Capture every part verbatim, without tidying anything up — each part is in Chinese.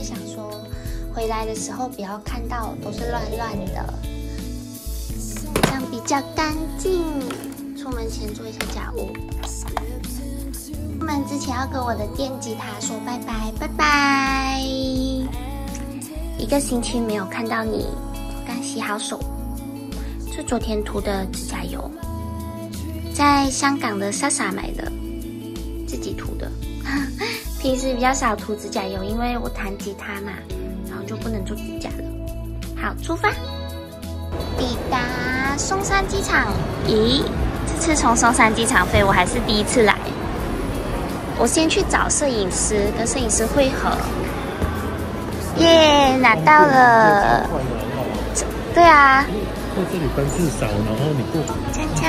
想说回来的时候不要看到都是乱乱的，这样比较干净。出门前做一下家务。出门之前要跟我的电吉他说拜拜，拜拜。一个星期没有看到你，刚洗好手。是昨天涂的指甲油，在香港的莎莎买的，自己涂的。平时比较少涂指甲油，因为我弹吉他嘛，然后就不能做指甲了。好，出发。抵达松山机场。咦，这次从松山机场飞，我还是第一次来。我先去找摄影师，跟摄影师会合。耶，拿到了。对啊。 在这里分次少，然后你过。 锵锵。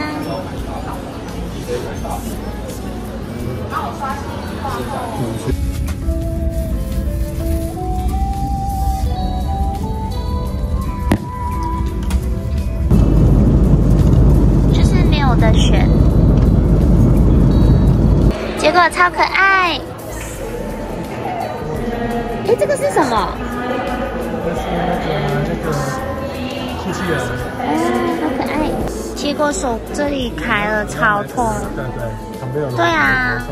就是没有的选，结果超可爱。哎，这个是什么？ 这是那个那个机器人。 哦，好可爱。结果手这里开了，超痛。 对对，旁边有。 对啊。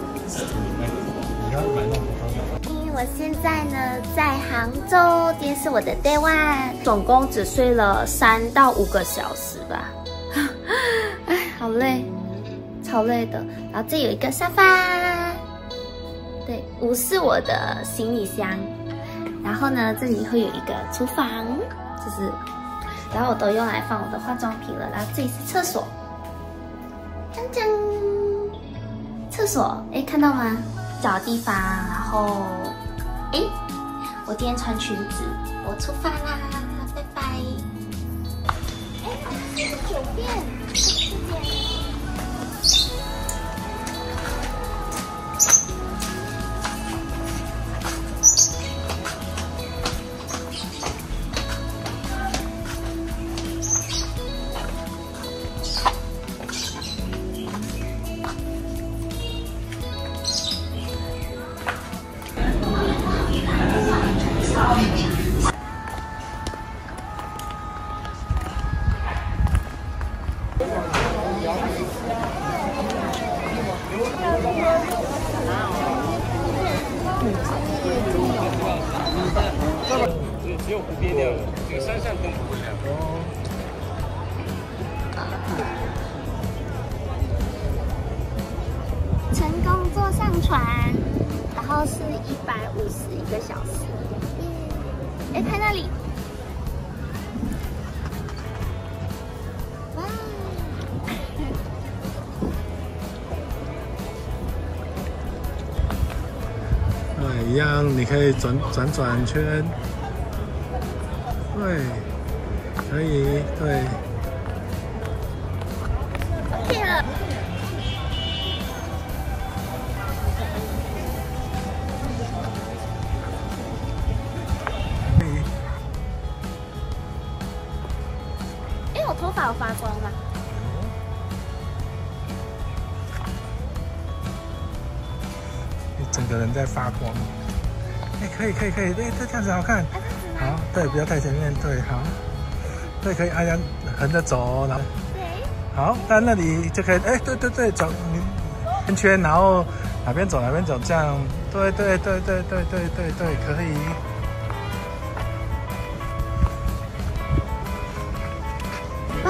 我现在呢在杭州，今天是我的 day one， 总共只睡了三到五个小时吧。哎，好累，超累的。然后这有一个沙发，对，五是我的行李箱。然后呢，这里会有一个厨房，就是，然后我都用来放我的化妆品了。然后这里是厕所，锵锵，厕所，哎，看到吗？找地方，然后。哎，我今天穿裙子，我出发啦，拜拜。哎，这是酒店，这边。 只有蝴蝶鸟，这个山上跟不一样哦。 成功坐上船，然后是一百五十一个小时。哎，看那里，哇！ 对，一样，你可以转转转圈。对，可以，对。 OK 了。哎，我头发有发光吗？ 你整个人在发光。哎，可以，可以，可以，对，这样子好看。好，对，不要太前面，对，好，对，可以按按横着走，然后，好，在那里就可以，哎，对对对，走圈圈，然后哪边走哪边走，这样，对对对对对对对对，可以。 哇！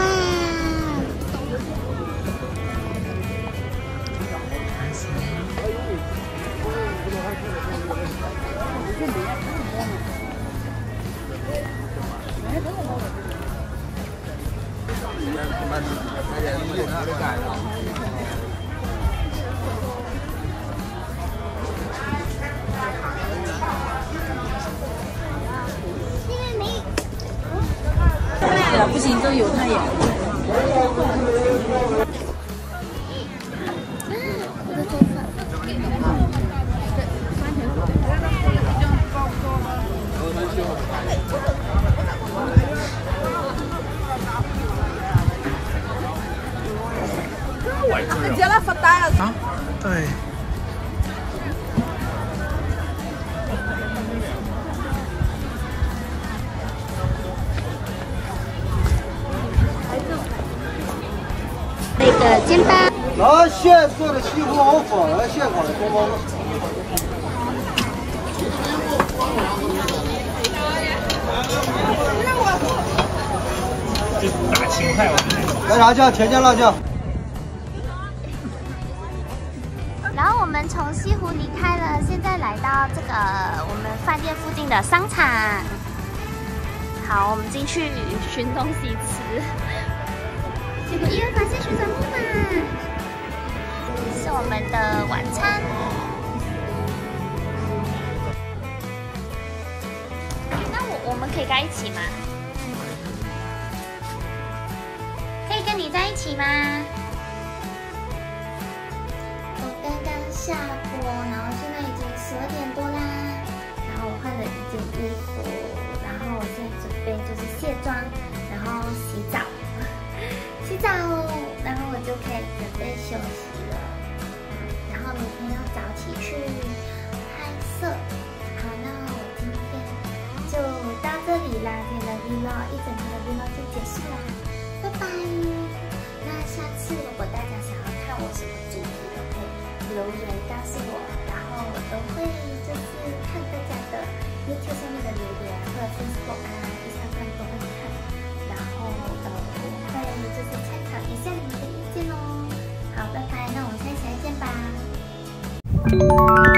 对啊，不行，都有太阳。 我的头发。 你叫他发呆了。 啊，对。 见吧。 拿现做的西湖熬粉，现烤的锅包肉。 就是打青菜，我觉得。 来啥酱？甜酱、辣酱。 然后我们从西湖离开了，现在来到这个我们饭店附近的商场。好，我们进去寻东西吃。结果意外发现旋转木马，是我们的晚餐。那我我们可以在一起吗？可以跟你在一起吗？我刚刚下播，然后现在已经十二点多啦。然后我换了一件衣服，然后我现在准备就是卸妆，然后洗澡，洗澡，然后我就可以准备休息了。然后明天要早起去拍摄。好，那我今天就到这里啦，今天的 vlog 一整天的 vlog 就结束啦，拜拜。那下次如果大家想要看我什么主题，都可以留言告诉我，然后我都会就是看大家的 YouTube 上面的留言，或者 Facebook 啊、Instagram 都会看，然后呃我会就是参考一下你们的意见哦。好，拜拜，那我们下期再见吧。